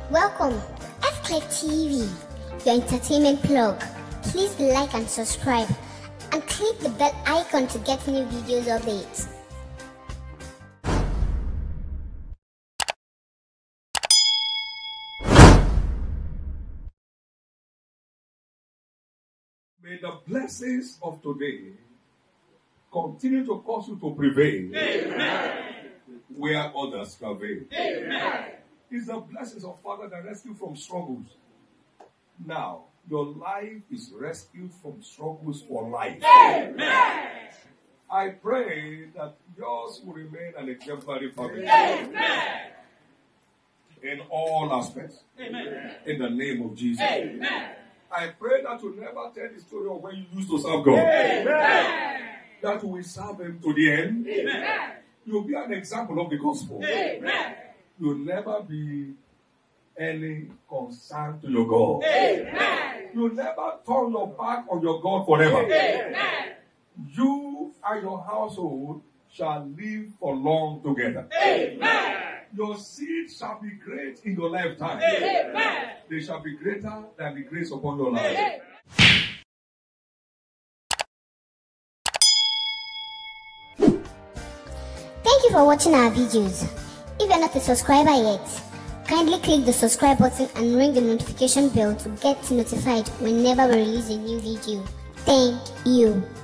Welcome to F-Click TV, your entertainment plug. Please like and subscribe and click the bell icon to get new videos updates. May the blessings of today continue to cause you to prevail. Amen. Where others travail. Amen. It's the blessings of Father that rescue from struggles. Now, your life is rescued from struggles for life. Amen. I pray that yours will remain an exemplary family. Amen. In all aspects. Amen. In the name of Jesus. Amen. I pray that you never tell the story of when you used to serve God. Amen. That you will serve Him to the end. Amen. You'll be an example of the gospel. Amen. You'll never be any concern to your God. Amen. You'll never turn your back on your God forever. Amen. You and your household shall live for long together. Amen. Your seed shall be great in your lifetime. Amen. They shall be greater than the grace upon your life. Amen. Thank you for watching our videos. If you're not a subscriber yet, kindly click the subscribe button and ring the notification bell to get notified whenever we release a new video. Thank you.